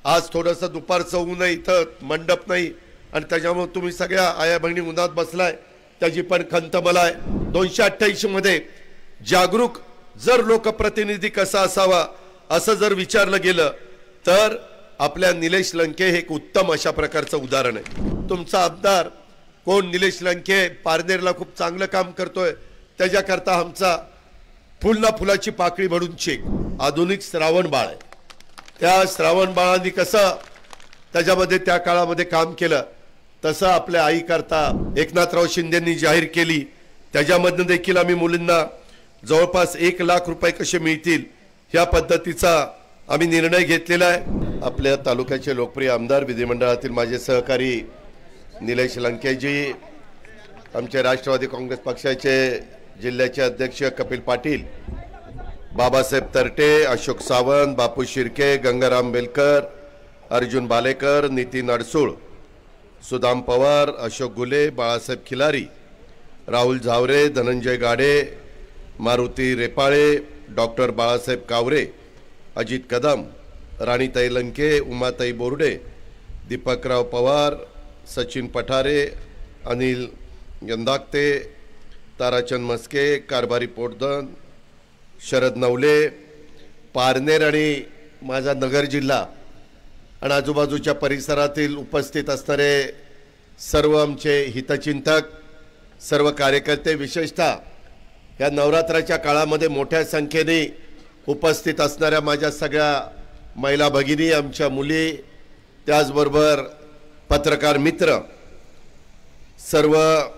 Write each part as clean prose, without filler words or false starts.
आज थोडंसं दुपारचं ऊन आहे, इथं मंडप नाही आणि त्याच्यामुळे तुम्ही सगळ्या आया बहिणी उन्हात बसलाय, त्याची पण खंत मला आहे। 288 मध्ये जागरूक जर लोकप्रतिनिधी कसा असावा असं जर विचारलं गेलं तर आपल्या निलेश लंके हे एक उत्तम अशा प्रकारचं उदाहरण आहे। तुमचा आमदार कोण निलेश लंके पारनेरला खूप चांगलं काम करतोय, त्याच्याकरता आमचा फुलना फुलाची पाकळी म्हणून चेक आधुनिक श्रावण बाळ आहे। त्या श्रावण बाळांनी कसं त्याच्यामध्ये त्या काळामध्ये काम केलं तसं आपल्या आई करता एकनाथराव शिंदेंनी जाहीर केली, त्याच्यामधून देखील आम्ही मुलींना जवळपास 1 लाख रुपये कसे मिळतील ह्या पद्धतीचा आम्ही निर्णय घेतलेला आहे। आपल्या तालुक्याचे लोकप्रिय आमदार विधिमंडळातील माझे सहकारी निलेश लंकेजी, आमचे राष्ट्रवादी काँग्रेस पक्षाचे जिल्ह्याचे अध्यक्ष कपिल पाटील, बाबासाहेब तरटे, अशोक सावंत, बापू शिर्के, गंगाराम बेलकर, अर्जुन बालेकर, नितीन अडसूळ, सुदाम पवार, अशोक गुले, बाळासाहेब खिलारी, राहुल झावरे, धनंजय गाडे, मारुती रेपाळे, डॉक्टर बाळासाहेब कावरे, अजित कदम, राणीताई लंके, उमाताई बोर्डे, दीपकराव पवार, सचिन पठारे, अनिल यंदागते, ताराचंद मस्के, कारभारी पोटदन, शरद नवले, पारनेर आणि माझा नगर जिल्हा आणि आजूबाजूच्या परिसरातील उपस्थित असणारे सर्व आमचे हितचिंतक, सर्व कार्यकर्ते, विशेषतः या नवरात्राच्या काळामध्ये मोठ्या संख्येने उपस्थित असणाऱ्या माझ्या सगळ्या महिला भगिनी, आमच्या मुली, त्याचबरोबर पत्रकार मित्र, सर्व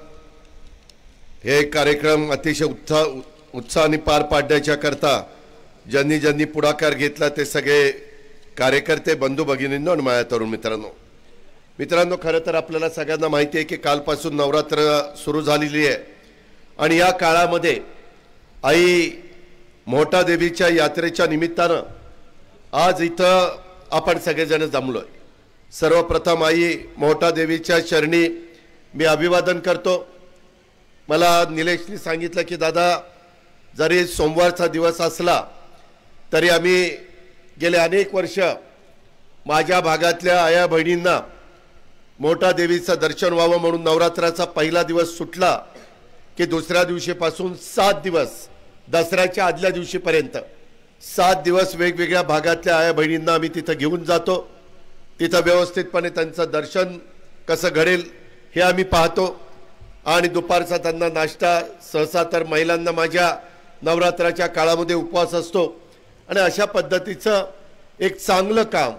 हे कार्यक्रम अतिशय उत्साहाने पार पाडण्याच्या करता ज्यांनी ज्यांनी पुढाकार घेतला ते सगळे कार्यकर्ते, बंधू भगिनींनो आणि माझ्या तरुण मित्रांनो, खरं तर आपल्याला सगळ्यांना माहिती आहे की कालपासून नवरात्र सुरू झालेली आहे आणि या काळामध्ये आई मोठा देवीच्या यात्रेच्या निमित्तानं आज इथं आपण सगळेजण जमलोय। सर्वप्रथम आई मोठा देवीच्या चरणी मी अभिवादन करतो। मला निलेशनी सांगितलं की दादा जरी सोमवारचा दिवस असला तरी आम्ही गेले अनेक वर्ष माझ्या भागातल्या आया बहिणींना मोठा देवीचं दर्शन व्हावं म्हणून नवरात्राचा पहिला दिवस सुटला की दुसऱ्या दिवशीपासून 7 दिवस दसऱ्याच्या आदल्या दिवशीपर्यंत 7 दिवस वेगवेगळ्या भागातल्या आया बहिणींना आम्ही तिथं घेऊन जातो। तिथं व्यवस्थितपणे त्यांचं दर्शन कसं घडेल हे आम्ही पाहतो आणि दुपारचा त्यांना नाश्ता, सहसा तर महिलांना माझ्या नवरात्राच्या काळामध्ये उपवास असतो आणि अशा पद्धतीचं एक चांगलं काम,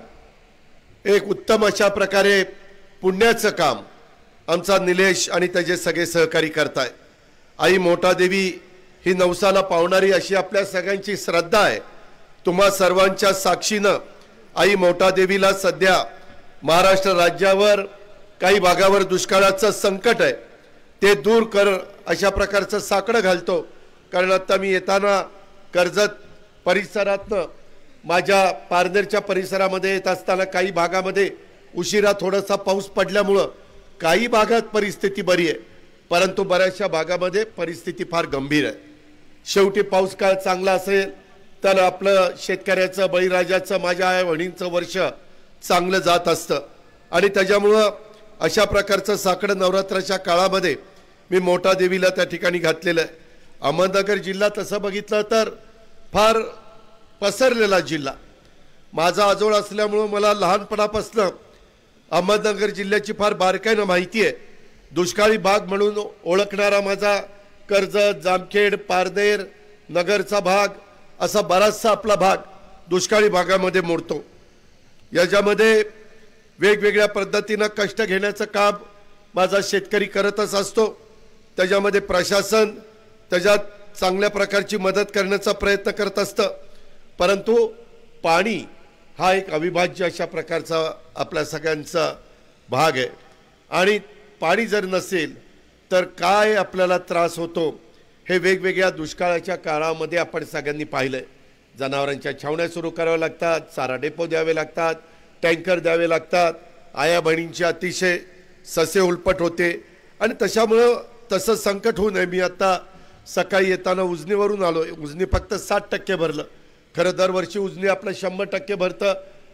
एक उत्तम अशा प्रकारे पुण्याचं काम आमचा निलेश आणि त्याचे सगळे सहकारी करताय। आई मोठा देवी ही नवसाला पावणारी अशी आपल्या सगळ्यांची श्रद्धा आहे। तुम्हा सर्वांच्या साक्षीनं आई मोठा देवीला सध्या महाराष्ट्र राज्यावर काही भागावर दुष्काळाचं संकट आहे ते दूर कर अशा प्रकारचं साकडं घालतो। कारण आता मी येताना कर्जत परिसरातनं माझ्या पारनेरच्या परिसरामध्ये येत असताना काही भागामध्ये उशिरा थोडासा पाऊस पडल्यामुळं काही भागात परिस्थिती बरी आहे, परंतु बऱ्याचशा भागामध्ये परिस्थिती फार गंभीर आहे। शेवटी पाऊस काळ चांगला असेल तर आपलं शेतकऱ्याचं, बळीराजाचं, माझ्या आया बहिणींचं वर्ष चांगलं जात असतं आणि त्याच्यामुळं अशा प्रकारचं साकडं नवरात्राच्या काळामध्ये मी मोठा देवीला त्या ठिकाणी घातलेलं आहे। अहमदनगर जिल्हा तसं बघितलं तर फार पसरलेला जिल्हा, माझा आजोळ असल्यामुळं मला लहानपणापासून अहमदनगर जिल्ह्याची फार बारकाईनं माहिती आहे। दुष्काळी भाग म्हणून ओळखणारा माझा कर्जत, जामखेड, पारनेर, नगरचा भाग असा बराचसा आपला भाग दुष्काळी भागामध्ये मोडतो। याच्यामध्ये वेगवेगळ्या पद्धतीनं कष्ट घेण्याचं काम माझा शेतकरी करतच असतो, त्याच्यामध्ये प्रशासन त्याच्यात चांगल्या प्रकारची मदत करण्याचा प्रयत्न करत असतं, परंतु पाणी हा एक अविभाज्य अशा प्रकारचा आपल्या सगळ्यांचा भाग आहे आणि पाणी जर नसेल तर काय आपल्याला त्रास होतो हे वेगवेगळ्या दुष्काळाच्या काळामध्ये आपण सगळ्यांनी पाहिलंय। जनावरांच्या छावण्या सुरू कराव्या लागतात, चारा डेपो द्यावे लागतात, टँकर द्यावे लागतात, आया बहिणींची अतिशय ससे उलपट होते आणि त्याच्यामुळं तसं संकट होऊ नये। मी आता सकाळी येताना उजनीवरून आलो, उजनी फक्त 60% भरलं, खरं दरवर्षी उजनी आपलं 100% भरतं,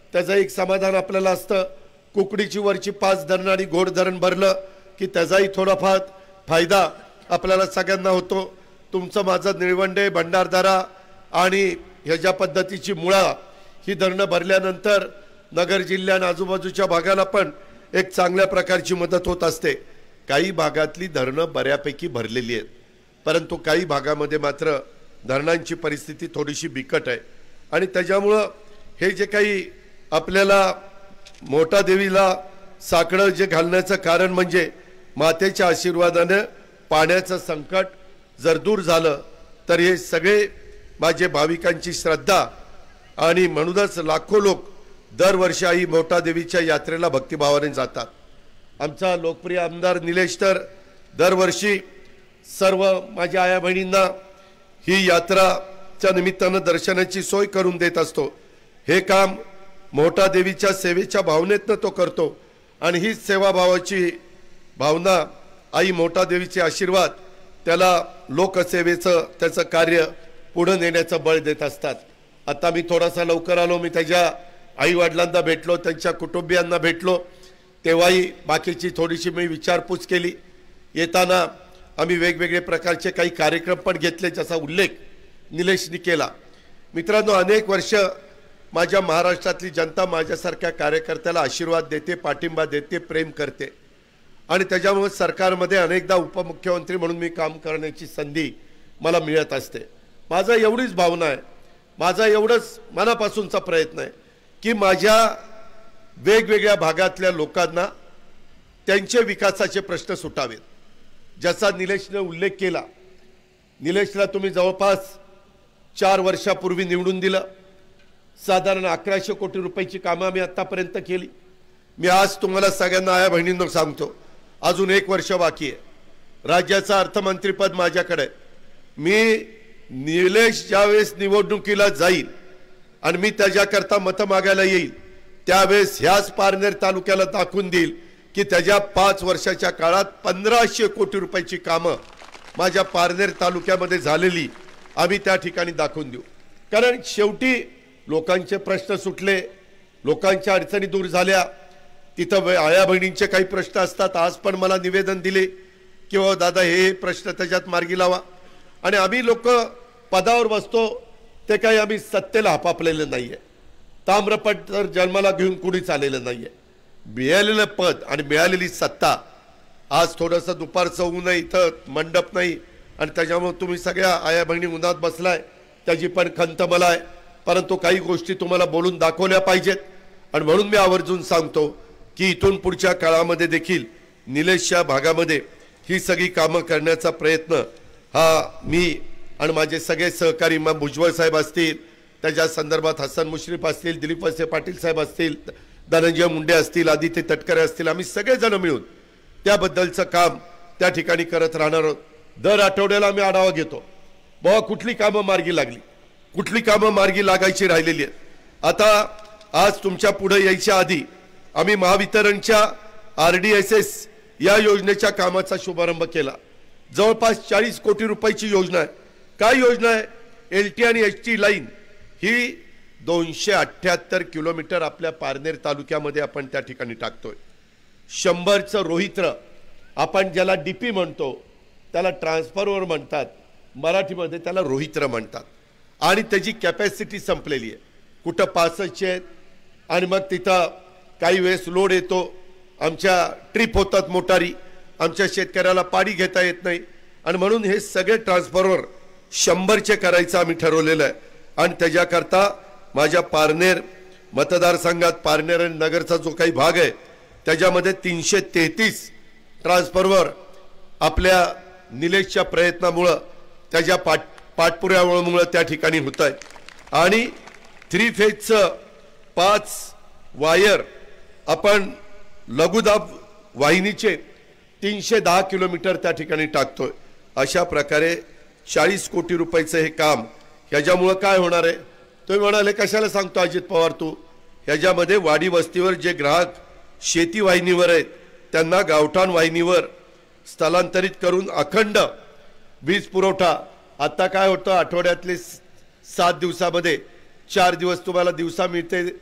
त्याचं एक समाधान आपल्याला असतं. कुकडीची वरची 5 धरण आणि घोड धरण भरलं की त्याचाही थोडाफार फायदा आपल्याला सगळ्यांना होतो. तुमचं माझं निळवंडे, भंडारदरा आणि ह्याच्या पद्धतीची मुळा ही धरणं भरल्यानंतर नगर जिल्ह्या आणि आजूबाजूच्या भागाला पण एक चांगल्या प्रकारची मदत होत असते. काही भागातली धरणं बऱ्यापैकी भरलेली आहेत, परंतु काही भागामध्ये मात्र धरणांची परिस्थिती थोडीशी बिकट आहे. आणि त्याच्यामुळं हे जे काही आपल्याला मोठा देवीला साकडं जे घालण्याचं कारण म्हणजे मातेच्या आशीर्वादाने पाण्याचं संकट जर दूर झालं तर हे सगळे माझे भाविकांची श्रद्धा आणि म्हणूनच लाखो लोक दरवर्षी आई मोठा देवीच्या यात्रेला भक्तिभावाने जातात. आमचा लोकप्रिय आमदार निलेश तर दरवर्षी सर्व माझ्या आया बहिणींना ही यात्राच्या निमित्तानं दर्शनाची सोय करून देत असतो. हे काम मोठा देवीच्या सेवेच्या भावनेतनं तो करतो आणि ही सेवाभावाची भावना आई मोठा देवीचे आशीर्वाद त्याला लोकसेवेचं त्याचं कार्य पुढे नेण्याचं बळ देत असतात. आता मी थोडासा लवकर आलो. मी त्याच्या आई वडिलांना भेटलो, त्यांच्या कुटुंबियांना भेटलो. तेव्हाही बाकीची थोडीशी मी विचारपूस केली. येताना आम्ही वेगवेगळे प्रकारचे काही कार्यक्रम पण घेतले ज्याचा उल्लेख निलेशनी केला. मित्रांनो, अनेक वर्ष माझ्या महाराष्ट्रातली जनता माझ्यासारख्या कार्यकर्त्याला आशीर्वाद देते, पाठिंबा देते, प्रेम करते आणि त्याच्यामुळे सरकारमध्ये अनेकदा उपमुख्यमंत्री म्हणून मी काम करण्याची संधी मला मिळत असते. माझा एवढीच भावना आहे, माझा एवढंच मनापासूनचा प्रयत्न आहे की माझ्या वेगवेगळ्या भागातल्या लोकांना त्यांचे विकासाचे प्रश्न सुटावेत. ज्याचा निलेशने उल्लेख केला, निलेशला तुम्ही जवळपास 4 वर्षापूर्वी निवडून दिलं. साधारण 1100 कोटी रुपयाची कामं आम्ही आतापर्यंत केली. मी आज तुम्हाला सगळ्यांना आया बहिणींना सांगतो, अजून 1 वर्ष बाकी आहे. राज्याचं अर्थमंत्रीपद माझ्याकडे आहे. मी निलेश ज्यावेळेस निवडणुकीला जाईल आणि मी त्याच्याकरता मतं मागायला येईल त्यावेळेस ह्याच पारनेर तालुक्याला दाखवून देईल की त्याच्या 5 वर्षाच्या काळात 1500 कोटी रुपयाची कामं माझ्या पारनेर तालुक्यामध्ये झालेली आम्ही त्या ठिकाणी दाखवून देऊ. कारण शेवटी लोकांचे प्रश्न सुटले, लोकांच्या अडचणी दूर झाल्या. तिथं आया बहिणींचे काही प्रश्न असतात. आज पण मला निवेदन दिले की हो दादा हे प्रश्न त्याच्यात मार्गी लावा. आणि आम्ही लोक पदावर बसतो ते काही आम्ही सत्तेला हापापलेलं नाहीये. ताम्रपट तर जन्माला घेऊन कुणीच आलेलं नाहीये. मिळालेलं पद आणि मिळालेली सत्ता, आज थोडंसं दुपारचं ऊन आहे, इथं मंडप नाही आणि त्याच्यामुळे तुम्ही सगळ्या आया बहिणी उन्हात बसलाय, त्याची पण खंत मला आहे. परंतु काही गोष्टी तुम्हाला बोलून दाखवल्या पाहिजेत आणि म्हणून मी आवर्जून सांगतो की इथून पुढच्या काळामध्ये देखील निलेशच्या भागामध्ये ही सगळी कामं करण्याचा प्रयत्न हा मी आणि माझे सगळे सहकारी इमाम भुजबळ साहेब असतील, त्याच्या संदर्भात हसन मुश्रीफ असतील, दिलीप वळसे पाटील साहेब असतील, धनंजय मुंडे असतील, आदित्य तटकरे असतील, आम्ही सगळेजण मिळून त्याबद्दलचं काम त्या ठिकाणी करत राहणार आहोत. दर आठवड्याला आम्ही आढावा घेतो, बाबा कुठली कामं मार्गी लागली, कुठली कामं मार्गी लागायची राहिलेली आहेत. आता आज तुमच्या पुढे यायच्या आधी आम्ही महावितरणच्या RDSS या योजनेच्या कामाचा शुभारंभ केला. जवळपास 40 कोटी रुपयाची योजना आहे. काय योजना आहे? LT आणि HT लाईन ही 278 किलोमीटर आपल्या पारनेर तालुक्यामध्ये आपण त्या ठिकाणी टाकतोय. 100चं रोहित्र आपण ज्याला DP म्हणतो त्याला ट्रान्सफॉर्मर म्हणतात, मराठीमध्ये त्याला रोहित्र म्हणतात. आणि त्याची कॅपॅसिटी संपलेली आहे. कुठं 65 आहेत आणि मग तिथं काही वेळेस लोड येतो, आमच्या ट्रिप होतात मोटारी, आमच्या शेतकऱ्याला पाणी घेता येत नाही आणि म्हणून हे सगळे ट्रान्सफॉर्मर 100चे करायचं आम्ही ठरवलेलं आहे. आणि त्याच्याकरता माझ्या पारनेर मतदारसंघात पारनेर आणि नगरचा जो काही भाग आहे त्याच्यामध्ये 333 ट्रान्सफॉर्मर आपल्या निलेशच्या प्रयत्नामुळं त्याच्या पाठपुराव्यामुळं त्या ठिकाणी होत आहे. आणि 3 फेजचं 5 वायर आपण लघुदाब वाहिनीचे 310 किलोमीटर त्या ठिकाणी टाकतोय. अशा प्रकारे 40 कोटी रुपयाचं हे काम. ह्याच्यामुळं काय होणार आहे? तुम्ही म्हणाले कशाला सांगतो अजित पवार तू? ह्याच्यामध्ये वाडी वस्तीवर जे ग्राहक शेती वाहिनीवर आहेत त्यांना गावठाण वाहिनीवर स्थलांतरित करून अखंड वीज पुरवठा. आता काय होतं, आठवड्यातले 7 दिवसामध्ये 4 दिवस तुम्हाला दिवसा मिळते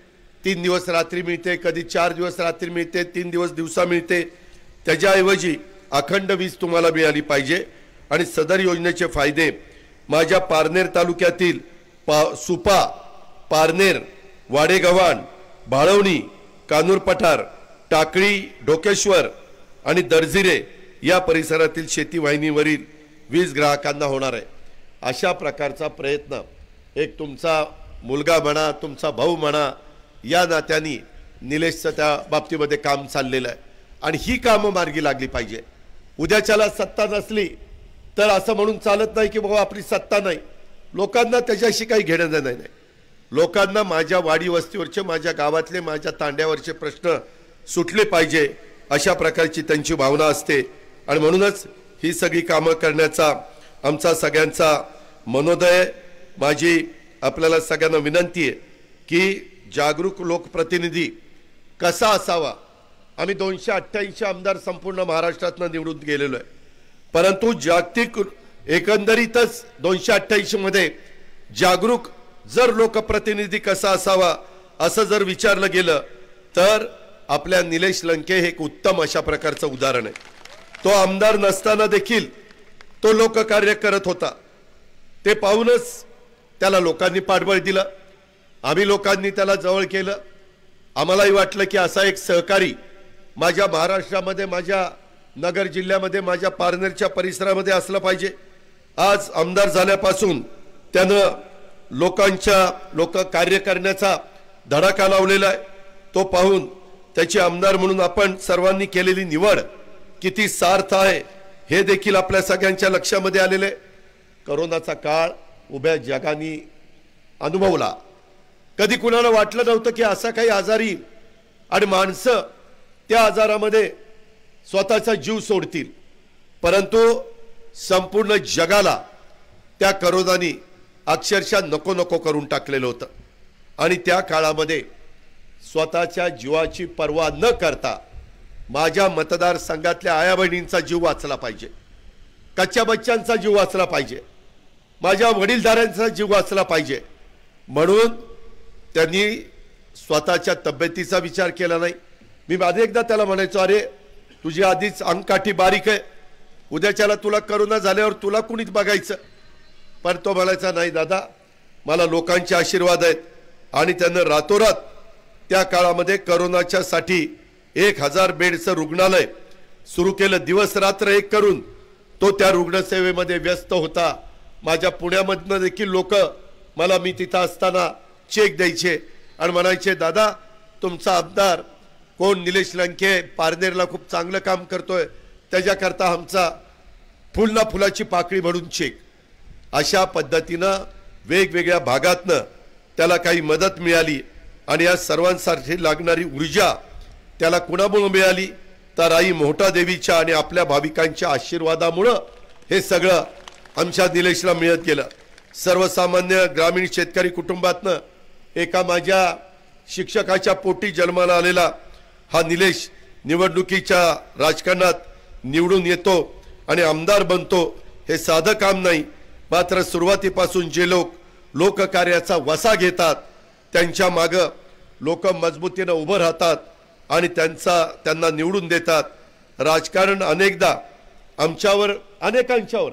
3 दिवस रात्री मिळते, कधी 4 दिवस रात्री मिळते, 3 दिवस दिवसा मिळते, त्याच्याऐवजी अखंड वीज तुम्हाला मिळाली पाहिजे। आणि सदर योजनेचे फायदे माझ्या पारनेर तालुक्यातील सुपा, पारनेर, वाडेगव्हाण, भाळवणी, कानूर पठार, टाकळी, ढोकेश्वर आणि दर्जिरे या परिसरातील शेती वाहिनीवरील वीज ग्राहकांना होणार आहे। अशा प्रकारचा प्रयत्न एक तुमचा मुलगा म्हणा, तुमचा भाऊ म्हणा, या नात्याने निलेशचं त्या बाबतीमध्ये काम चाललेलं आहे आणि ही कामं मार्गी लागली पाहिजे। उद्याच्याला सत्ता नसली तर असं म्हणून चालत नाही की बाबा आपली सत्ता नाही। लोकांना त्याच्याशी काही घेणं देणं नाही। लोकांना माझ्या वाडी वस्तीवरचे, माझ्या गावातले, माझ्या तांड्यावरचे प्रश्न सुटले पाहिजे अशा प्रकारची त्यांची भावना असते आणि म्हणूनच ही सगळी कामं करण्याचा आमचा सगळ्यांचा मनोदय। माझी आपल्याला सगळ्यांना विनंती आहे की जागरूक लोकप्रतिनिधी कसा असावा। आम्ही 288 आमदार संपूर्ण महाराष्ट्रातून निवडून गेलेलो आहे, परंतु जागतिक एकंदरीतच 288 मध्ये जागरूक जर लोकप्रतिनिधी कसा असावा असं जर विचारलं गेलं तर आपल्या निलेश लंके हे एक उत्तम अशा प्रकारचं उदाहरण आहे। तो आमदार नसताना देखील तो लोककार्य करत होता, ते पाहूनच त्याला लोकांनी पाठबळ दिलं, आम्ही लोकांनी त्याला जवळ केलं। आम्हालाही वाटलं की असा एक सहकारी माझ्या महाराष्ट्रामध्ये, माझ्या नगर जिल्ह्यामध्ये, माझ्या पारनेरच्या परिसरामध्ये असलं पाहिजे। आज आमदार झाल्यापासून त्यानं लोक कार्य करण्याचा धडाका लावलेला आहे। तो पाहून त्याचे आमदार म्हणून आपण सर्वांनी केलेली निवड किती सार्थ आहे हे देखील आपल्या सगळ्यांच्या लक्षामध्ये आलेले। कोरोनाचा काळ उभ्या जगाने अनुभवला, कधी कुणाला वाटलं नव्हतं की असा काही आजार येईल आणि माणसं त्या आजारामध्ये स्वतःचा जीव सोडतील, परंतु संपूर्ण जगाला त्या कोरोनाने अक्षरशः नको नको करून टाकलेलं होतं आणि त्या काळामध्ये स्वतःच्या जीवाची पर्वा न करता माझ्या मतदारसंघातल्या आया बहिणींचा जीव वाचला पाहिजे, कच्च्या बच्चांचा जीव वाचला पाहिजे, माझ्या वडीलधाऱ्यांचा जीव वाचला पाहिजे म्हणून त्यांनी स्वतःच्या तब्येतीचा विचार केला नाही। मी अनेकदा त्याला म्हणायचो, अरे तुझी आधीच अंगकाठी बारीक आहे, उद्याच्याला तुला कोरोना झाल्यावर तुला कुणीच बघायचं। पण तो म्हणायचा, नाही दादा, मला लोकांचे आशीर्वाद आहेत आणि त्यानं रातोरात त्या काळामध्ये कोरोनाच्या साठी 1000 बेडचं रुग्णालय सुरू केलं। दिवस रात्र एक करून तो त्या रुग्णसेवेमध्ये व्यस्त होता। माझ्या पुण्यामधनं देखील लोक मला, मी तिथं असताना चेक द्यायचे आणि म्हणायचे, दादा तुमचा आमदार कोण निलेश लंके पारनेरला खूप चांगलं काम करतोय, त्याच्याकरता आमचा फुलना फुलाची पाकळी म्हणून चेक। अशा पद्धतीनं वेगवेगळ्या भागातनं त्याला काही मदत मिळाली आणि या सर्वांसाठी लागणारी ऊर्जा त्याला कुणामुळे मिळाली तर आई मोहटा देवीच्या आणि आपल्या भाविकांच्या आशीर्वादामुळे हे सगळं आमच्या निलेशला मिळत गेलं। सर्वसामान्य ग्रामीण शेतकरी कुटुंबातनं एका माझ्या शिक्षकाच्या पोटी जन्माला आलेला हा निलेश निवडणुकीच्या राजकारणात निवडून येतो आणि आमदार बनतो। हे साधं काम नाही, मात्र सुरुवातीपासून जे लोक लोककार्याचा वसा घेतात त्यांच्या मागे लोक मजबूतीने उभं राहतात आणि त्यांना निवडून देतात। राजकारण अनेकदा आमच्यावर, अनेकांच्यावर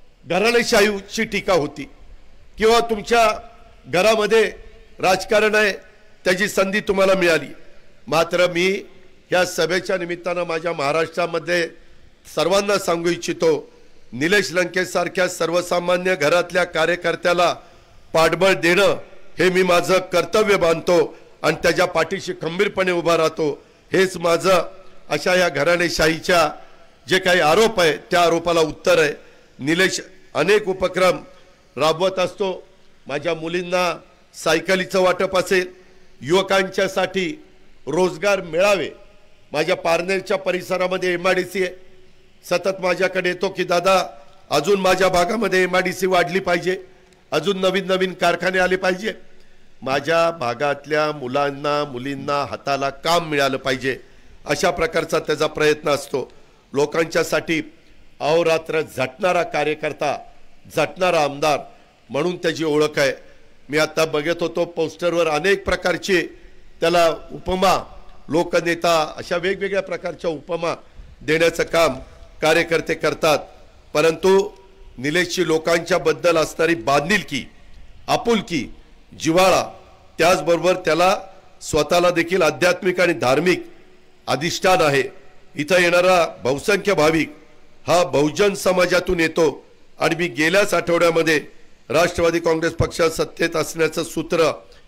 घराणेशाहीची टीका होती किंवा तुमच्या घरामध्ये राजकारण आहे त्याची संधी तुम्हाला मिळाली, मात्र मी या सभेच्या निमित्तानं माझ्या महाराष्ट्रामध्ये सर्वांना सांगू इच्छितो, निलेश लंके सारख्या सर्वसामान्य घरातल्या कार्यकर्त्याला पाठबळ देणं हे मी माझं कर्तव्य मानतो आणि त्याच्या पाठीशी खंबीरपणे उभा राहतो। हेच माझं अशा या घराणेशाहीच्या जे काही आरोप आहे त्या आरोपाला उत्तर आहे। निलेश अनेक उपक्रम राबवत असतो। माझ्या मुलींना सायकलीचं वाटप असेल, युवकांच्यासाठी रोजगार मिळावे, माझ्या पारनेरच्या परिसरामध्ये MIDC आहे, सतत माझ्याकडे येतो की दादा अजून माझ्या भागामध्ये MIDC वाढली पाहिजे, अजून नवीन नवीन कारखाने आले पाहिजे, माझ्या भागातल्या मुलांना मुलींना हाताला काम मिळालं पाहिजे, अशा प्रकारचा त्याचा प्रयत्न असतो। लोकांच्यासाठी अहोरात्र झटणारा कार्यकर्ता, झटणारा आमदार म्हणून त्याची ओळख आहे। मी आता बघत होतो पोस्टरवर अनेक प्रकारचे त्याला उपमा, लोकनेता अशा वेगवेगळ्या प्रकारच्या उपमा देण्याचं काम कार्यकर्ते करतात। परंतु निलेशची लोकांच्या बद्दल असणारी बांधिलकी, आपुलकी, जिव्हाळा, त्याचबरोबर त्याला स्वतःला देखील आध्यात्मिक आणि धार्मिक अधिष्ठान आहे। इथं येणारा बहुसंख्य भाविक हा बहुजन समाजातून येतो आणि मी गेल्याच आठवड्यामध्ये राष्ट्रवादी काँग्रेस पक्षात सत्तेत असण्याचं सूत्र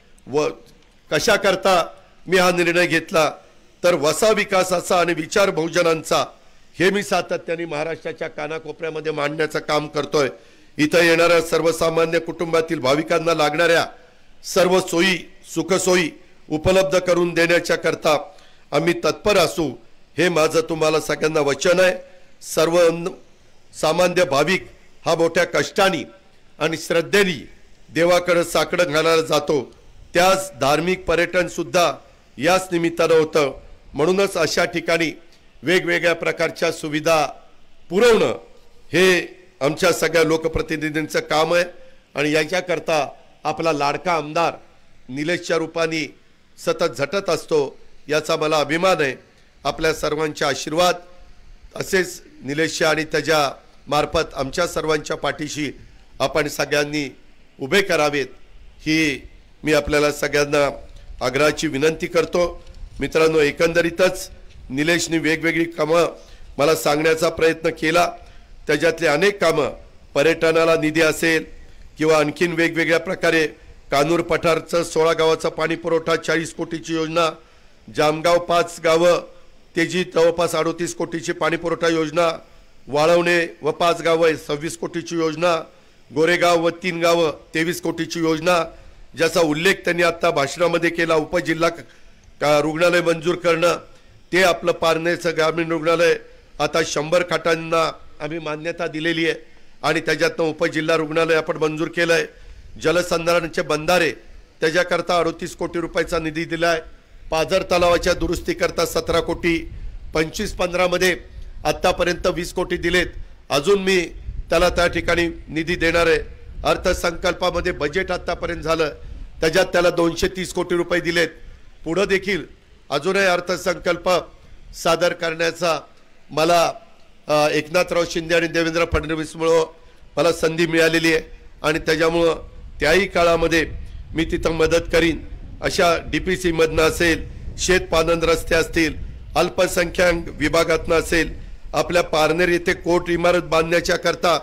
व कशा करता मी हा निर्णय घेतला तर वसा विकासाचा आणि विचार बहुजनांचा हे मी सातत्याने महाराष्ट्राच्या कानाकोपऱ्यामध्ये मांडण्याचं काम करतोय। इथं येणाऱ्या सर्वसामान्य कुटुंबातील भाविकांना लागणाऱ्या सर्व सोयी सुखसोयी उपलब्ध करून देण्याच्या करता आम्ही तत्पर असू, हे माझं तुम्हाला सगळ्यांना वचन आहे। सर्व सामान्य भाविक हा मोठ्या कष्टाने आणि श्रद्धेने देवाकडे साकडं घालायला जातो, त्याच धार्मिक पर्यटन सुद्धा याच निमित्तानं होतं। म्हणूनच अशा ठिकाणी वेगवेगळ्या प्रकारच्या सुविधा पुरवणं हे आमच्या सगळ्या लोकप्रतिनिधींचं काम आहे आणि याच्याकरता आपला लाडका आमदार निलेशच्या रूपाने सतत झटत असतो, याचा मला अभिमान आहे। आपल्या सर्वांचे आशीर्वाद असेच निलेशच्या आणि त्याच्या मार्फत आमच्या सर्वांच्या पाठीशी आपण सगळ्यांनी उभे करावेत, ही मी आपल्याला सगळ्यांना आग्रहाची विनंती करतो। मित्रांनो, एकंदरीतच निलेशने वेगवेगळी कामं मला सांगण्याचा प्रयत्न केला, त्याच्यातले अनेक कामं पर्यटनाला निधी असेल किंवा आणखीन वेगवेगळ्या प्रकारे कानूर पठारचं 16 गावाचा पाणी पुरवठा 40 कोटीची योजना, जामगाव 5 गावं त्याची जवळपास 38 कोटीची पाणी पुरवठा योजना, वाळवणे व 5 गावं 26 कोटीची योजना, गोरेगाव व 3 गावं 23 कोटीची योजना, ज्याचा उल्लेख त्यांनी आता भाषणामध्ये केला। उपजिल्हा रुग्णालय मंजूर करणं, ते आपलं पारनेरचं ग्रामीण रुग्णालय आता 100 खाटांना आम्ही मान्यता दिलेली आहे आणि त्याच्यातनं उपजिल्हा रुग्णालय आपण मंजूर केलं आहे। जलसंधारणाचे बंधारे त्याच्याकरता 38 कोटी रुपयाचा निधी दिला आहे। पाझर तलावाच्या दुरुस्तीकरता 17 कोटी, 25-15 मध्ये आत्तापर्यंत 20 कोटी दिलेत, अजून मी त्याला त्या ठिकाणी निधी देणार आहे। अर्थसंकल्पामध्ये बजेट आत्तापर्यंत झालं, त्याच्यात त्याला 230 कोटी रुपये दिलेत। पुढे देखील अजूनही अर्थसंकल्प सादर करण्याचा मला एकनाथराव शिंदे आणि देवेंद्र फडणवीसमुळे मला संधी मिळालेली आहे आणि त्याच्यामुळं त्याही काळामध्ये मी तिथं मदत करीन। अशा DPC मधनं असेल, शेतपानन रस्ते असतील, अल्पसंख्याक विभागातनं असेल, आपल्या पारनेर येथे कोर्ट इमारत बांधण्याच्या करता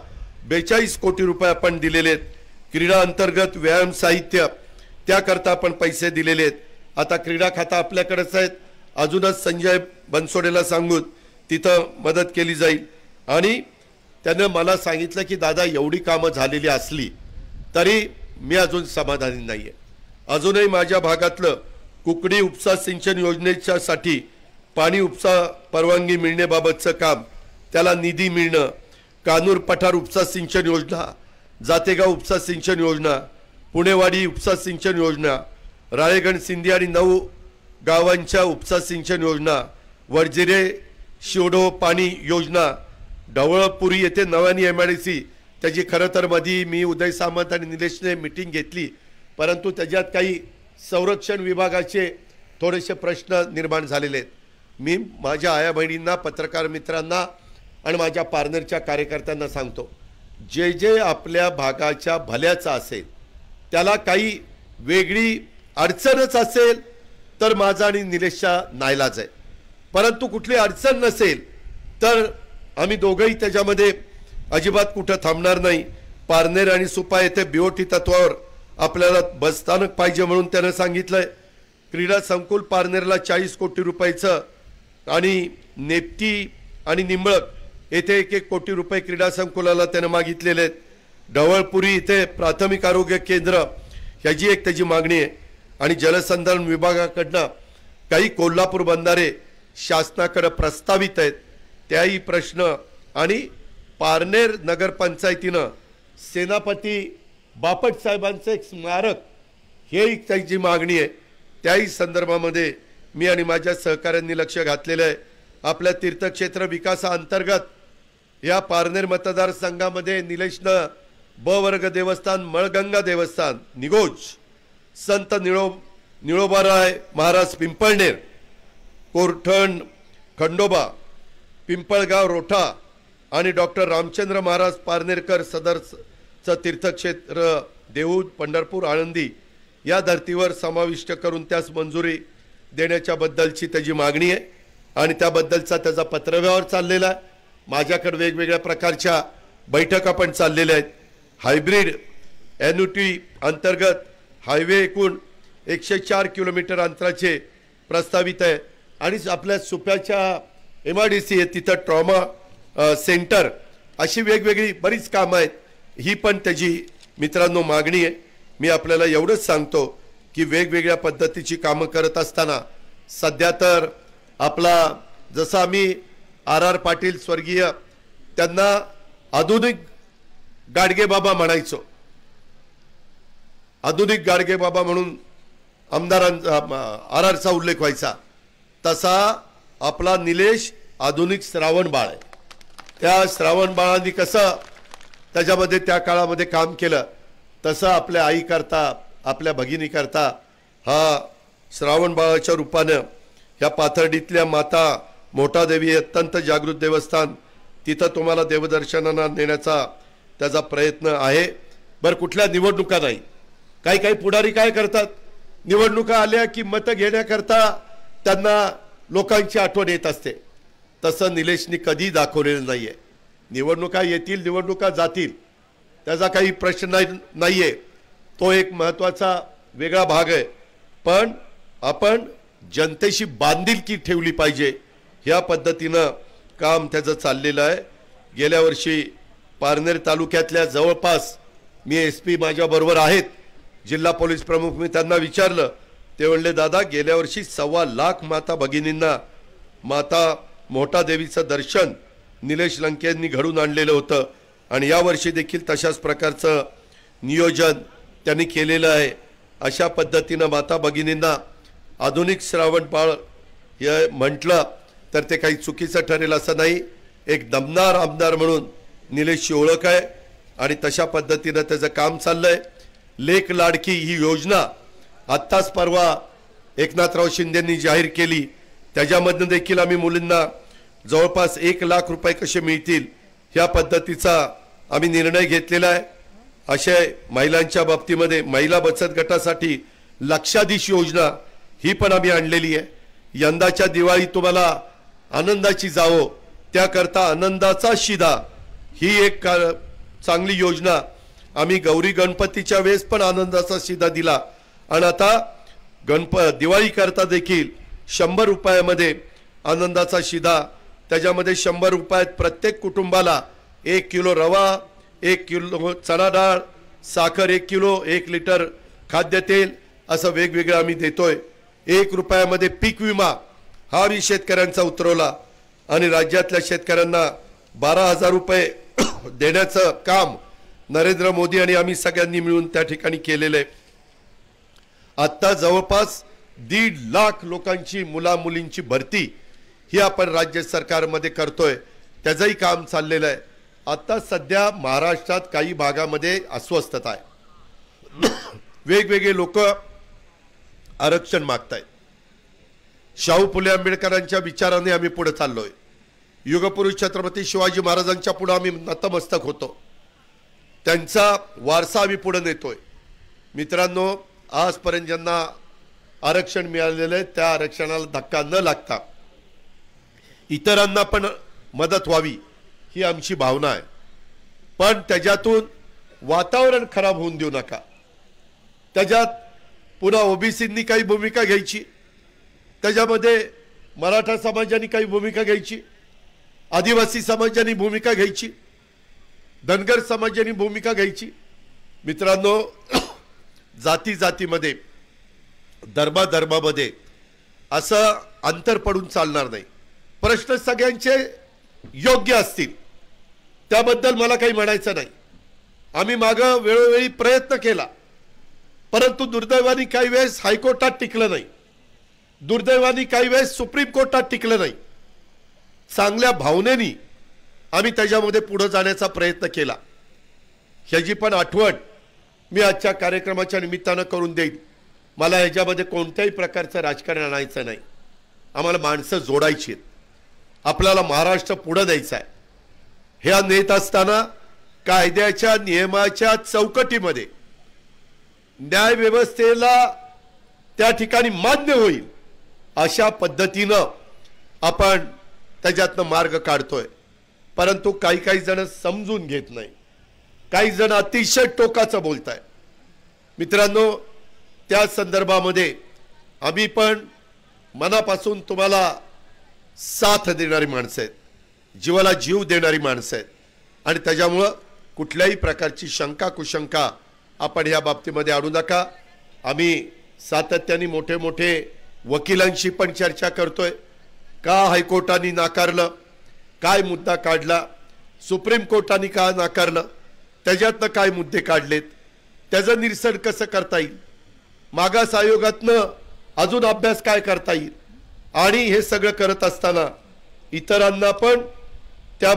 42 कोटी रुपये आपण दिलेले आहेत। क्रीडा अंतर्गत व्यायाम साहित्य त्याकरता आपण पैसे दिलेले आहेत। आता क्रीडा खाता आपल्याकडेच आहेत, अजूनच संजय बनसोडेला सांगून तिथं मदत केली जाईल। आणि त्याने मला सांगितलं की दादा एवढी कामं झालेली असली तरी मी अजून समाधानी नाही आहे, अजूनही माझ्या भागातलं कुकडी उपसा सिंचन योजनेच्यासाठी पाणी उपसा परवानगी मिळण्याबाबतचं काम, त्याला निधी मिळणं, कानूर पठार उपसा सिंचन योजना, जातेगाव उपसा सिंचन योजना, पुणेवाडी उपसा सिंचन योजना, राळेगण सिंधी आणि 9 गावांच्या उपसा सिंचन योजना, वडजिरे शिवडो पाणी योजना, ढवळपुरी येथे नव्याने MIDC, त्याची खरं तर मध्ये मी उदय सामंत आणि निलेशने मीटिंग घेतली, परंतु त्याच्यात काही संरक्षण विभागाचे थोडेसे प्रश्न निर्माण झालेले आहेत। मी माझ्या आया बहिणींना, पत्रकार मित्रांना आणि माझ्या पार्टनरच्या कार्यकर्त्यांना सांगतो, जे जे आपल्या भागाच्या भल्याचं असेल, त्याला काही वेगळी अडचणच असेल तर माझा आणि निलेशचा नाईलाज आहे, परंतु कुठली अडचण नसेल तर आम्ही दोघंही त्याच्यामध्ये अजिबात कुठं थांबणार नाही। पारनेर आणि सुपा येथे BOT तत्वावर आपल्याला बसस्थानक पाहिजे म्हणून त्यानं सांगितलंय। क्रीडा संकुल पारनेरला 40 कोटी रुपयाचं आणि नेप्ती आणि निंबळक येथे 1-1 कोटी रुपये क्रीडा संकुलाला त्यानं मागितलेले आहेत। ढवळपुरी इथे प्राथमिक आरोग्य केंद्र ह्याची एक त्याची मागणी आहे आणि जलसंधारण विभागाकडनं काही कोल्हापूर बंधारे शासनाकडे प्रस्तावित आहेत, त्याही प्रश्न आणि पारनेर नगरपंचायतीनं सेनापती बापट साहेबांचं एक स्मारक हे एक त्याची मागणी आहे, त्याही संदर्भामध्ये मी आणि माझ्या सहकाऱ्यांनी लक्ष घातलेलं आहे। आपल्या तीर्थक्षेत्र विकासाअंतर्गत या पारनेर मतदारसंघामध्ये निलेशनं ब वर्ग देवस्थान, मळगंगा देवस्थान, निगोज, संत निळोबाराय महाराज पिंपळनेर, कोरठण खंडोबा, पिंपळगाव रोठा आणि डॉक्टर रामचंद्र महाराज पारनेरकर सदरचं तीर्थक्षेत्र देऊळ, पंढरपूर, आळंदी या धर्तीवर समाविष्ट करून त्यास मंजुरी देण्याच्या बद्दलची त्याची मागणी आहे आणि त्याबद्दलचा त्याचा पत्रव्यवहार चाललेला आहे. माझ्याकडे वेगवेगळ्या प्रकारच्या बैठका पण चाललेल्या आहेत. हायब्रिड एन्युटी अंतर्गत हायवे एकूण 104 किलोमीटर अंतराचे प्रस्तावित आहे आणि आपल्या सुप्याच्या MIDC आहे तिथं ट्रॉमा सेंटर, अशी वेगवेगळी बरीच कामं आहेत. ही पण त्याची मित्रांनो मागणी आहे. मी आपल्याला एवढंच सांगतो की वेगवेगळ्या पद्धतीची कामं करत असताना सध्या तर आपला जसं आम्ही RR पाटील स्वर्गीय त्यांना आधुनिक गाडगे बाबा म्हणायचो, आधुनिक गाडगे बाबा म्हणून आमदारांचा RRचा उल्लेख व्हायचा, तसा आपला निलेश आधुनिक श्रावण बाळ आहे. त्या श्रावण बाळांनी कसं त्याच्यामध्ये त्या काळामध्ये काम केलं तसं आपल्या आई करता, आपल्या भगिनी करता हा श्रावण बाळाच्या रूपानं ह्या पाथर्डीतल्या माता मोठा देवी अत्यंत जागृत देवस्थान तिथं तुम्हाला देवदर्शनाला नेण्याचा त्याचा प्रयत्न आहे. बरं, कुठल्या निवडणुका नाही. काही काही पुढारी काय करतात, निवडणुका आल्या की मतं घेण्याकरता त्यांना लोकांची आठवण येत असते. तसं निलेशनी कधी दाखवलेलं नाही आहे. निवडणुका येतील, निवडणुका जातील, त्याचा काही प्रश्न नाही आहे. तो एक महत्त्वाचा वेगळा भाग आहे. पण आपण जनतेशी बांधिलकी ठेवली पाहिजे, ह्या पद्धतीनं काम त्याचं चाललेलं आहे. गेल्या वर्षी पारनेर तालुक्यातल्या जवळपास मी SP माझ्याबरोबर आहेत, जिल्हा पोलीस प्रमुख, मी त्यांना विचारलं, ते म्हणले दादा गेल्या वर्षी 1.25 लाख माता भगिनींना माता मोठा देवीचं दर्शन निलेश लंकेंनी घडून आणलेलं होतं आणि यावर्षी देखील तशाच प्रकारचं नियोजन त्यांनी केलेलं आहे. अशा पद्धतीनं माता भगिनींना आधुनिक श्रावण बाळ हे म्हटलं तर ते काही चुकीचं ठरेल असं नाही. एक दमदार आमदार म्हणून निलेशची ओळख आहे आणि तशा पद्धतीनं त्याचं काम चाललंय. लेक लाडकी ही योजना आत्ताच परवा एकनाथराव शिंदेंनी जाहीर केली, त्याच्यामधनं देखील आम्ही मुलींना जवळपास 1 लाख रुपये कसे मिळतील ह्या पद्धतीचा आम्ही निर्णय घेतलेला आहे. अशा महिलांच्या बाबतीमध्ये महिला बचत गटासाठी लक्षाधीश योजना ही पण आम्ही आणलेली आहे. यंदाच्या दिवाळी तुम्हाला आनंदाची जावो त्याकरता आनंदाचा शिधा ही एक चांगली योजना आम्ही गौरी गणपतीच्या वेळेस पण आनंदाचा शिधा दिला आणि आता दिवाळी करता देखील 100 रुपयामध्ये आनंदाचा शिधा, त्याच्यामध्ये 100 रुपयात प्रत्येक कुटुंबाला 1 किलो रवा, 1 किलो चणा डाळ, साखर 1 किलो, 1 लिटर खाद्यतेल असं वेगवेगळं आम्ही देतोय. 1 रुपयामध्ये पीक विमा हा आम्ही शेतकऱ्यांचा उतरवला आणि राज्यातल्या शेतकऱ्यांना 12,000 रुपये देण्याचं काम नरेंद्र मोदी आणि आम्ही सगळ्यांनी मिळून त्या ठिकाणी केलेलं आहे. आता जवळपास 1.5 लाख लोकांची मुला मुलींची भरती ही आपण राज्य सरकारमध्ये करतोय, त्याचंही काम चाललेलं आहे. आता सध्या महाराष्ट्रात काही भागामध्ये अस्वस्थता आहे. वेगवेगळे लोक आरक्षण मागतायत. शाहू फुले आंबेडकरांच्या विचाराने आम्ही पुढे चाललोय. युगपुरुष छत्रपती शिवाजी महाराजांच्या पुढे आम्ही नतमस्तक होतो. त्यांचा वारसा आम्ही पुढे नेतोय. मित्रांनो, आजपर्यंत ज्यांना आरक्षण मिळालेलं आहे त्या आरक्षणाला धक्का न लागता इतरांना पण मदत व्हावी ही आमची भावना आहे. पण त्याच्यातून वातावरण खराब होऊन देऊ नका. त्याच्यात पुन्हा ओबीसींनी काही भूमिका घ्यायची, त्याच्यामध्ये मराठा समाजाने काही भूमिका घ्यायची, आदिवासी समाजाने भूमिका घ्यायची, धनगर समाजाने भूमिका घ्यायची. मित्रांनो, जाती जातीमध्ये, धर्मा धर्मामध्ये असं अंतर पडून चालणार नाही. प्रश्न सगळ्यांचे योग्य असतील त्याबद्दल मला काही म्हणायचं नाही. आम्ही मागं वेळोवेळी प्रयत्न केला, परंतु दुर्दैवाने काही वेळेस हायकोर्टात टिकलं नाही, दुर्दैवाने काही वेळेस सुप्रीम कोर्टात टिकलं नाही. चांगल्या भावनेनी आम्ही त्याच्यामध्ये पुढे जाण्याचा प्रयत्न केला. ह्याची पण आठवण मी आजच्या कार्यक्रमाच्या निमित्तानं करून देईन. मला याच्यामध्ये कोणत्याही प्रकारचं राजकारण आणायचं नाही. आम्हाला माणसं जोडायची आहेत. आपल्याला महाराष्ट्र पुढे द्यायचा आहे. ह्या नेत असताना कायद्याच्या नियमाच्या चौकटीमध्ये न्याय व्यवस्थेला त्या ठिकाणी मान्य होईल अशा पद्धतीनं आपण त्याच्यातनं मार्ग काढतोय. परंतु काही जण समजून घेत नाही. काही जण अतिशय टोकाचं बोलताय. मित्रांनो, त्या संदर्भामध्ये आम्ही पण मनापासून तुम्हाला साथ देणारी माणसं आहेत, जीवाला जीव देणारी माणसं आहेत. आणि त्याच्यामुळं कुठल्याही प्रकारची शंका कुशंका आपण या बाबतीमध्ये आणू नका. आम्ही सातत्याने मोठे मोठे वकिलांशी पण चर्चा करतोय. का हायकोर्टाने नाकारलं, काय मुद्दा काढला, सुप्रीम कोर्टाने का नाकारलं, त्याच्यातनं काय मुद्दे काढलेत, त्याचं निरसन कसं करता येईल, मागास आयोगातनं अजून अभ्यास काय करता येईल. आणि हे सगळं करत असताना इतरांना पण त्या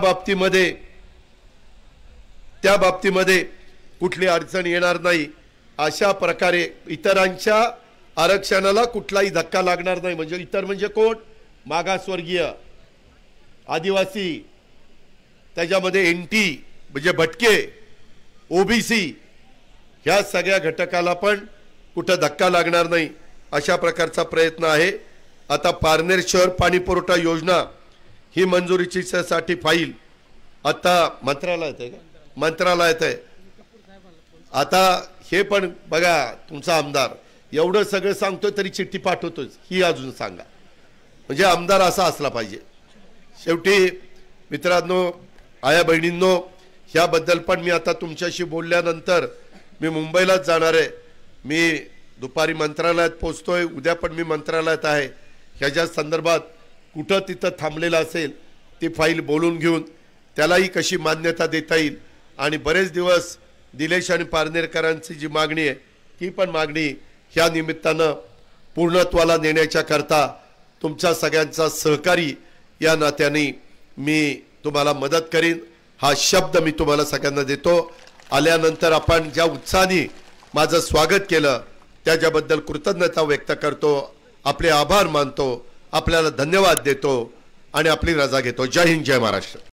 बाबतीमध्ये कुठली अडचण येणार नाही अशा प्रकारे इतरांच्या आरक्षणाला कुठलाही धक्का लागणार नाही. म्हणजे इतर म्हणजे कोण? मागासवर्गीय, आदिवासी, त्याच्यामध्ये एनटी म्हणजे भटके, ओबीसी, ह्या सगळ्या घटकाला पण कुठं धक्का लागणार नाही अशा प्रकारचा प्रयत्न आहे. आता पारनेर शहर पाणी पुरवठा योजना ही मंजुरीची साठी फाईल आता मंत्रालयात आहे का? मंत्रालयात आहे. आता हे पण बघा, तुमचा आमदार एवढं सगळं सांगतोय तरी चिठ्ठी पाठवतोच, ही अजून सांगा. म्हणजे आमदार असा असला पाहिजे. शेवटी मित्रांनो, आया बहिणींनो, ह्याबद्दल पण मी आता तुमच्याशी बोलल्यानंतर मी मुंबईलाच जाणार आहे. मी दुपारी मंत्रालयात पोहोचतोय. उद्या पण मी मंत्रालयात आहे. ह्याच्या संदर्भात कुठं तिथं थांबलेलं असेल ती फाईल बोलून घेऊन त्यालाही कशी मान्यता देता येईल. आणि बरेच दिवस दिलेश आणि पारनेरकरांची जी मागणी आहे ती पण मागणी ह्या निमित्तानं पूर्णत्वाला नेण्याच्या करता तुमच्या सगळ्यांचा सहकारी या नात्याने मी तुम्हाला मदत करीन हा शब्द मी तुम्हाला सगळ्यांना देतो. आल्यानंतर आपण ज्या उत्साहाने माझं स्वागत केलं त्याच्याबद्दल कृतज्ञता व्यक्त करतो, आपले आभार मानतो, आपल्याला धन्यवाद देतो आणि आपली रजा घेतो. जय हिंद, जय महाराष्ट्र.